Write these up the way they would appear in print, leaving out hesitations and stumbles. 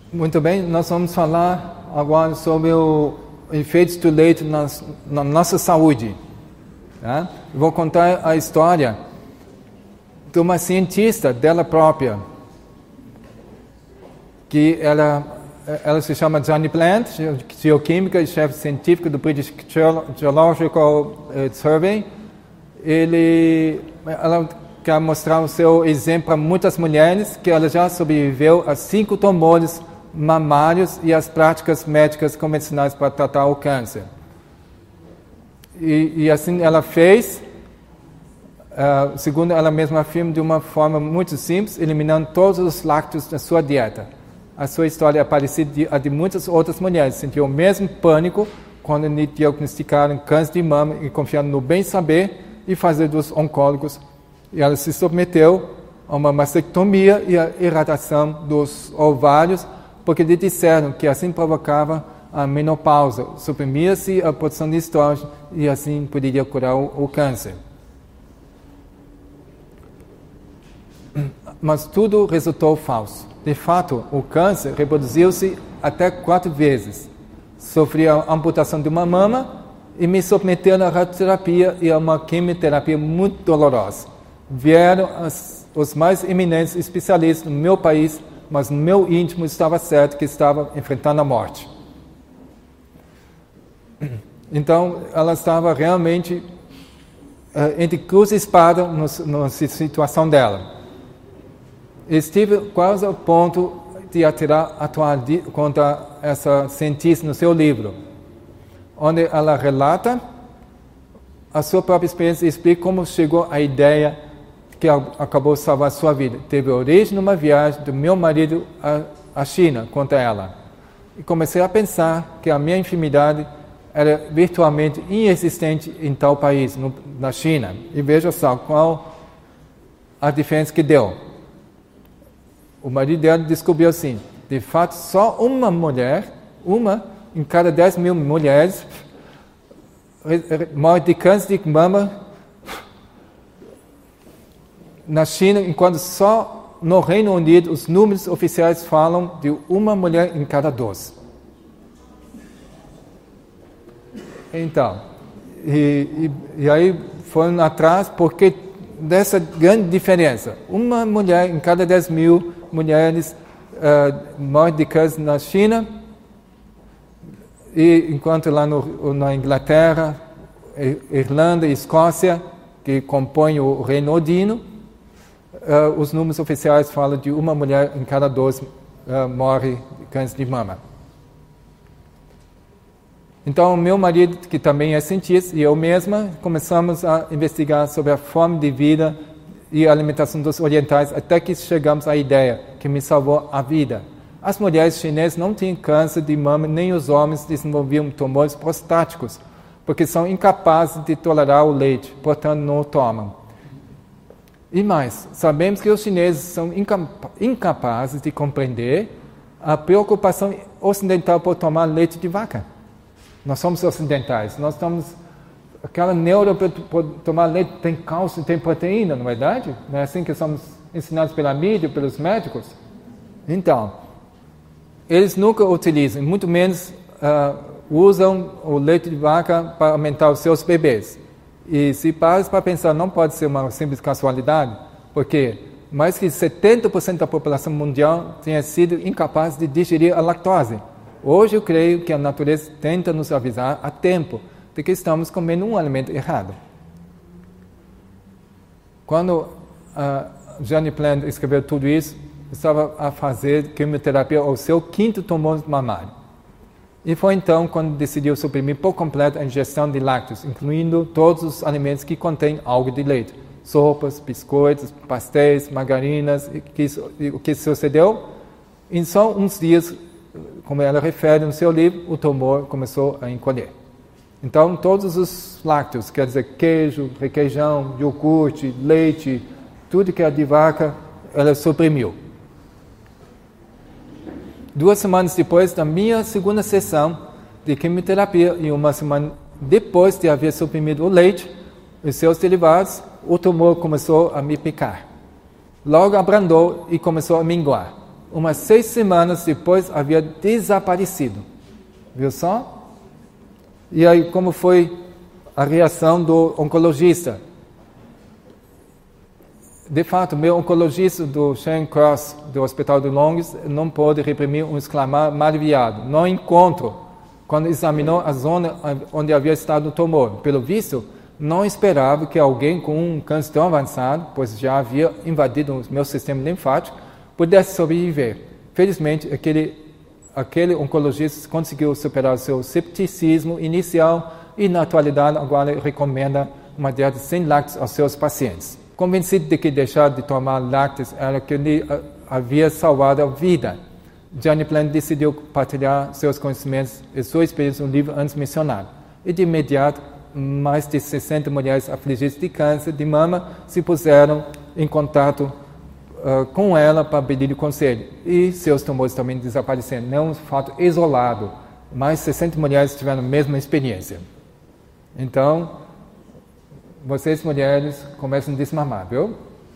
Muito bem, nós vamos falar agora sobre o efeito do leite na nossa saúde. Tá? Eu vou contar a história de uma cientista dela própria, que ela se chama Jenny Plant, geoquímica e chefe científica do British Geological Survey. Ela quer mostrar o seu exemplo para muitas mulheres, que ela já sobreviveu a 5 tumores mamários e as práticas médicas convencionais para tratar o câncer. E assim ela fez, segundo ela mesma afirma, de uma forma muito simples, eliminando todos os lácteos da sua dieta. A sua história é parecida à de muitas outras mulheres. Sentiu o mesmo pânico quando lhe diagnosticaram câncer de mama e confiando no bem saber e fazer dos oncólogos. E ela se submeteu a uma mastectomia e a irradiação dos ovários, porque lhe disseram que assim provocava a menopausa, suprimia-se a produção de estrógeno e assim poderia curar o câncer. Mas tudo resultou falso. De fato, o câncer reproduziu-se até 4 vezes. Sofri a amputação de uma mama e me submeteram à radioterapia e a uma quimioterapia muito dolorosa. Vieram os mais eminentes especialistas no meu país, mas no meu íntimo estava certo que estava enfrentando a morte. Então, ela estava realmente entre cruz e espada na situação dela. Estive quase ao ponto de atuar contra essa cientista no seu livro, onde ela relata a sua própria experiência e explica como chegou à ideia que acabou de salvar a sua vida. Teve origem numa viagem do meu marido à China, conta ela. E comecei a pensar que a minha enfermidade era virtualmente inexistente em tal país, na China. E veja só qual a diferença que deu. O marido dela descobriu assim, de fato, só uma mulher, uma em cada 10 mil mulheres, morre de câncer de mama na China, enquanto só no Reino Unido os números oficiais falam de uma mulher em cada 12. Então, e aí foram atrás porque dessa grande diferença. Uma mulher em cada 10 mil mulheres morre de câncer na China, e enquanto lá na Inglaterra, Irlanda e Escócia, que compõem o Reino Unido, os números oficiais falam de uma mulher em cada 12 morre de câncer de mama. Então, meu marido, que também é cientista, e eu mesma, começamos a investigar sobre a forma de vida e a alimentação dos orientais, até que chegamos à ideia que me salvou a vida. As mulheres chinesas não tinham câncer de mama, nem os homens desenvolviam tumores prostáticos, porque são incapazes de tolerar o leite, portanto não o tomam. E mais, sabemos que os chineses são incapazes de compreender a preocupação ocidental por tomar leite de vaca. Nós somos ocidentais, nós estamos... Aquela neuro para tomar leite tem cálcio, tem proteína, não é verdade? Não é assim que somos ensinados pela mídia, pelos médicos? Então, eles nunca utilizam, muito menos usam o leite de vaca para aumentar os seus bebês. E se paras para pensar, não pode ser uma simples casualidade, porque mais que 70% da população mundial tenha sido incapaz de digerir a lactose. Hoje eu creio que a natureza tenta nos avisar a tempo de que estamos comendo um alimento errado. Quando a Jenny Plant escreveu tudo isso, estava a fazer quimioterapia ao seu 5º tumor mamário. E foi então quando decidiu suprimir por completo a ingestão de lácteos, incluindo todos os alimentos que contêm algo de leite. Sopas, biscoitos, pastéis, margarinas. O que sucedeu? Em só uns dias, como ela refere no seu livro, o tumor começou a encolher. Então, todos os lácteos, quer dizer, queijo, requeijão, iogurte, leite, tudo que é de vaca, ela suprimiu. 2 semanas depois da minha segunda sessão de quimioterapia e 1 semana depois de haver suprimido o leite e seus derivados, o tumor começou a me picar. Logo abrandou e começou a minguar. umas 6 semanas depois havia desaparecido. Viu só? E aí como foi a reação do oncologista? De fato, meu oncologista do Charing Cross, do Hospital de Londres, não pôde reprimir um exclamar maravilhado. No encontro, quando examinou a zona onde havia estado o tumor, pelo visto, não esperava que alguém com um câncer tão avançado, pois já havia invadido o meu sistema linfático, pudesse sobreviver. Felizmente, aquele oncologista conseguiu superar o seu cepticismo inicial e, na atualidade, agora recomenda uma dieta sem lácteos aos seus pacientes. Convencido de que deixar de tomar lácteos era que lhe havia salvado a vida, Jani Plante decidiu partilhar seus conhecimentos e sua experiência no livro antes mencionado. E de imediato, mais de 60 mulheres afligidas de câncer de mama se puseram em contato com ela para pedir conselho. E seus tumores também desapareceram. Não um fato isolado, mas 60 mulheres tiveram a mesma experiência. Então, vocês mulheres começam a desmamar, viu?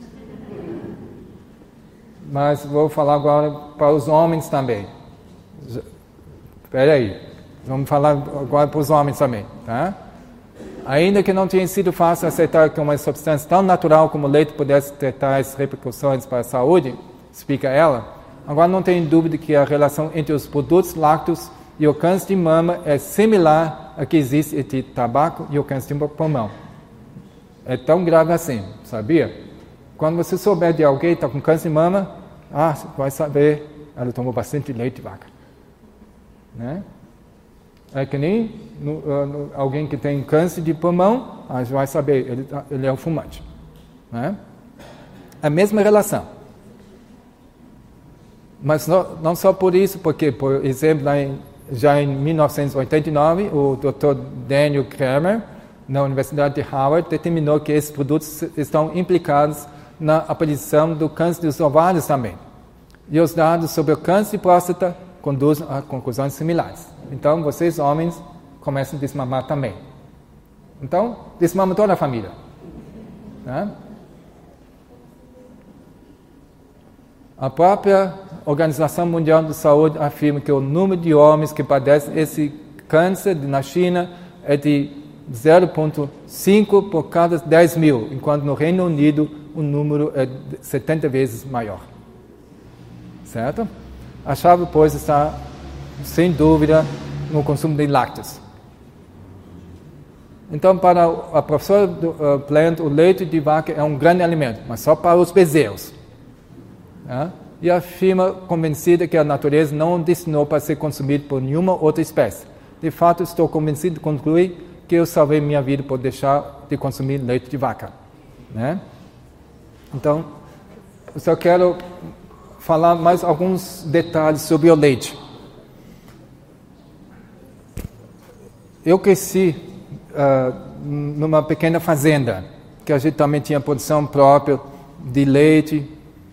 Mas vou falar agora para os homens também. Espera aí, vamos falar agora para os homens também, tá? Ainda que não tenha sido fácil aceitar que uma substância tão natural como o leite pudesse ter tais repercussões para a saúde, explica ela, agora não tem dúvida que a relação entre os produtos lácteos e o câncer de mama é similar à que existe entre o tabaco e o câncer de pulmão. É tão grave assim, sabia? Quando você souber de alguém que está com câncer de mama, você vai saber, ela tomou bastante leite de vaca. Né? É que nem alguém que tem câncer de pulmão, a gente vai saber, ele é um fumante. Né? A mesma relação. Mas não só por isso, porque, por exemplo, já em 1989, o Dr. Daniel Kramer, na Universidade de Harvard, determinou que esses produtos estão implicados na aparição do câncer dos ovários também. E os dados sobre o câncer de próstata conduzem a conclusões similares. Então, vocês, homens, começam a desmamar também. Então, desmama toda a família. Né? A própria Organização Mundial de Saúde afirma que o número de homens que padecem esse câncer na China é de 0,5 por cada 10 mil, enquanto no Reino Unido o número é 70 vezes maior. Certo? A chave, pois, está, sem dúvida, no consumo de lácteos. Então, para a professora Plante, o leite de vaca é um grande alimento, mas só para os bezerros. E afirma convencida que a natureza não o destinou para ser consumido por nenhuma outra espécie. De fato, estou convencido de concluir que eu salvei minha vida por deixar de consumir leite de vaca. Né? Então, eu só quero falar mais alguns detalhes sobre o leite. Eu cresci numa pequena fazenda, que a gente também tinha produção própria de leite,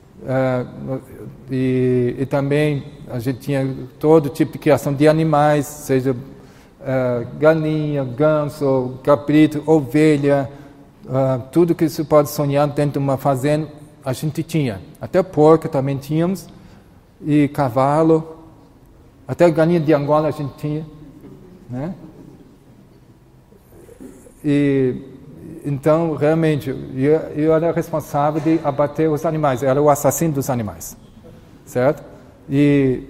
e também a gente tinha todo tipo de criação de animais, seja galinha, ganso, cabrito, ovelha, tudo que se pode sonhar dentro de uma fazenda, a gente tinha. Até porco também tínhamos, e cavalo, até galinha de Angola a gente tinha. Né? E então, realmente, eu era responsável de abater os animais, eu era o assassino dos animais, certo? E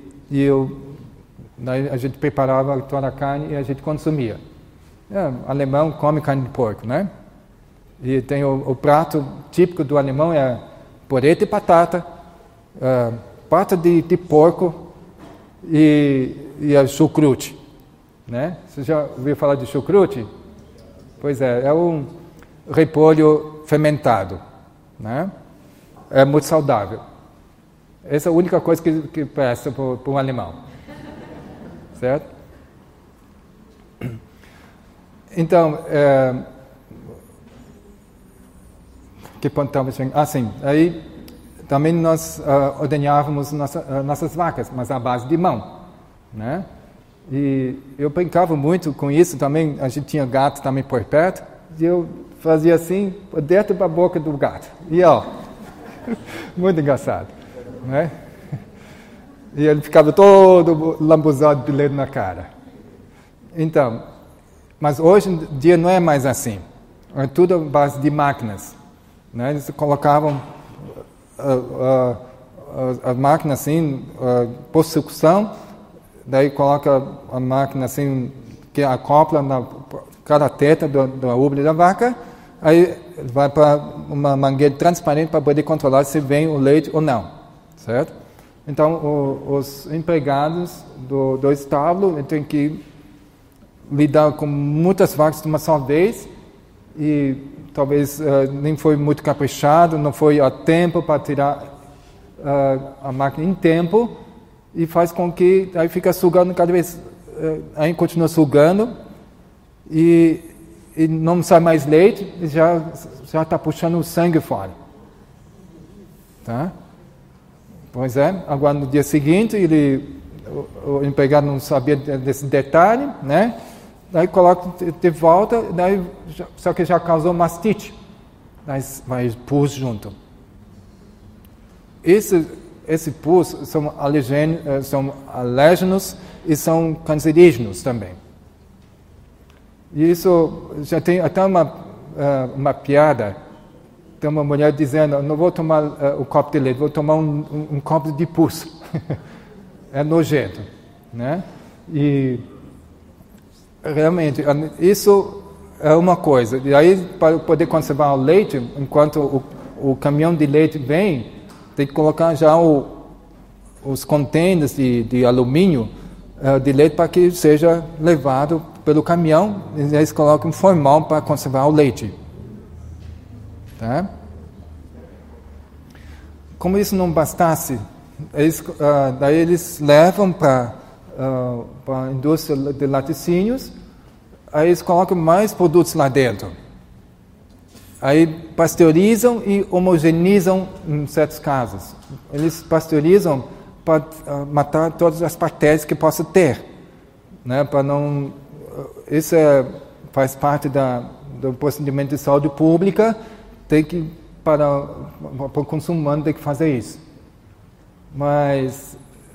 a gente preparava toda a carne e a gente consumia. Alemão come carne de porco, né? E tem o prato típico do alemão é purê de batata, pata de porco e a chucrute, né? Você já ouviu falar de chucrute? Pois é um repolho fermentado, né? É muito saudável. Essa é a única coisa que presta para um alemão, certo? Então, que ponto estava chegando? Sim, aí também nós ordenhávamos nossas vacas, mas à base de mão, né? E eu brincava muito com isso também, a gente tinha gato também por perto, e eu fazia assim, dentro da boca do gato. E ó, muito engraçado, né? E ele ficava todo lambuzado de leite na cara. Então, mas hoje em dia não é mais assim. É tudo à base de máquinas. Né? Eles colocavam a máquina assim, por sucção, daí coloca a máquina assim, que acopla na cada teta da ubra da vaca, aí vai para uma mangueira transparente para poder controlar se vem o leite ou não, certo? Então, os empregados do estábulo têm que lidar com muitas vacas de uma só vez e talvez nem foi muito caprichado, não foi a tempo para tirar a máquina em tempo e faz com que aí fica sugando cada vez, aí continua sugando e não sai mais leite e já está puxando o sangue fora. Tá? Pois é, agora no dia seguinte o empregado não sabia desse detalhe, né? Daí coloca de volta, daí, só que já causou mastite. Daí vai pus junto. Esse pus são alérgenos e são cancerígenos também. E isso já tem até uma piada. Tem uma mulher dizendo, não vou tomar o copo de leite, vou tomar um copo de pus. É nojento, né? E realmente, isso é uma coisa. E aí, para poder conservar o leite, enquanto o caminhão de leite vem, tem que colocar já os containers de alumínio de leite para que seja levado pelo caminhão. E eles colocam um formol para conservar o leite. Tá? Como isso não bastasse, daí eles levam para a indústria de laticínios, aí eles colocam mais produtos lá dentro. Aí pasteurizam e homogeneizam em certos casos. Eles pasteurizam para matar todas as bactérias que possa ter, né? Para não, isso faz parte do procedimento de saúde pública. Tem que para o consumo humano tem que fazer isso. Mas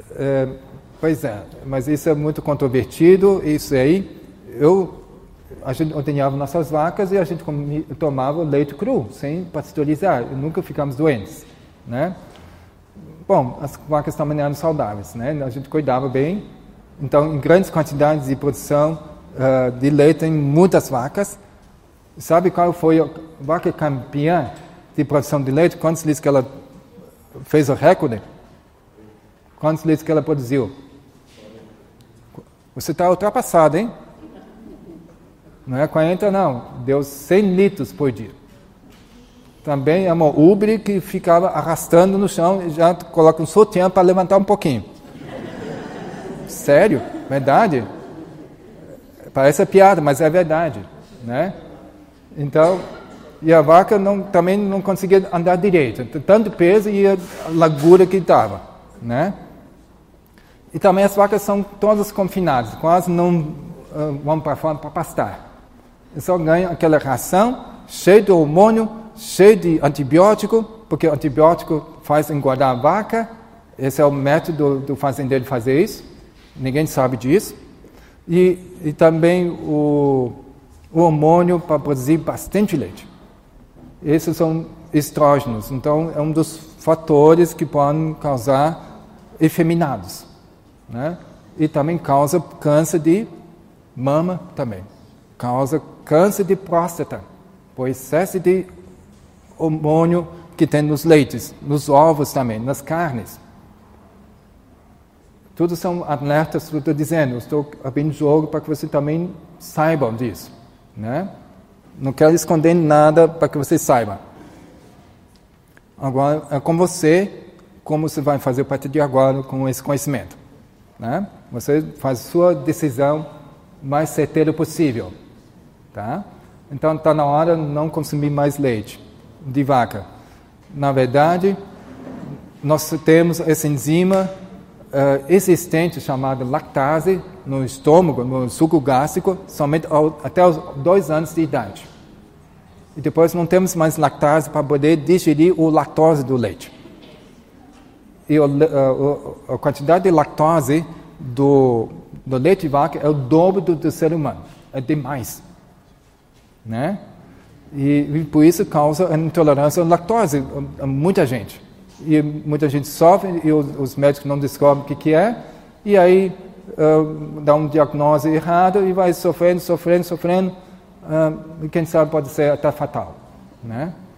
mas isso é muito controvertido. Isso aí, a gente ordenhava nossas vacas e a gente tomava leite cru, sem pasteurizar, e nunca ficamos doentes, né? Bom, as vacas também eram saudáveis, né? A gente cuidava bem. Então, em grandes quantidades de produção de leite, em muitas vacas. Sabe qual foi a vaca campeã de produção de leite? Quantos litros que ela fez o recorde? Quantos litros que ela produziu? Você está ultrapassado, hein? Não é 40, não. Deu 100 litros por dia. Também é uma ubre que ficava arrastando no chão e já coloca um sutiã para levantar um pouquinho. Sério? Verdade? Parece piada, mas é verdade, né? Então, e a vaca também não conseguia andar direito. Tanto peso e a largura que estava, né? E também as vacas são todas confinadas, quase não vão para fora para pastar. Eles só ganham aquela ração cheia de hormônio, cheia de antibiótico, porque o antibiótico faz engordar a vaca. Esse é o método do fazendeiro fazer isso. Ninguém sabe disso. E também o hormônio para produzir bastante leite. Esses são estrógenos. Então, é um dos fatores que podem causar efeminados, né? E também causa câncer de mama também. Causa câncer de próstata, por excesso de hormônio que tem nos leites, nos ovos também, nas carnes. Tudo são alertas que eu estou dizendo. Eu estou abrindo jogo para que você também saibam disso, né? Não quero esconder nada para que você saiba. Agora, é com você, como você vai fazer a partir de agora com esse conhecimento, né? Você faz a sua decisão mais certeira possível, tá? Então, está na hora de não consumir mais leite de vaca. Na verdade, nós temos essa enzima existente chamada lactase no estômago, no suco gástrico, somente até os 2 anos de idade. E depois não temos mais lactase para poder digerir o lactose do leite. e a quantidade de lactose do leite de vaca é o dobro do ser humano. É demais. Né? E por isso causa a intolerância à lactose a muita gente. E muita gente sofre e os médicos não descobrem o que é. E aí dá um diagnóstico errado e vai sofrendo. E quem sabe pode ser até fatal. Né?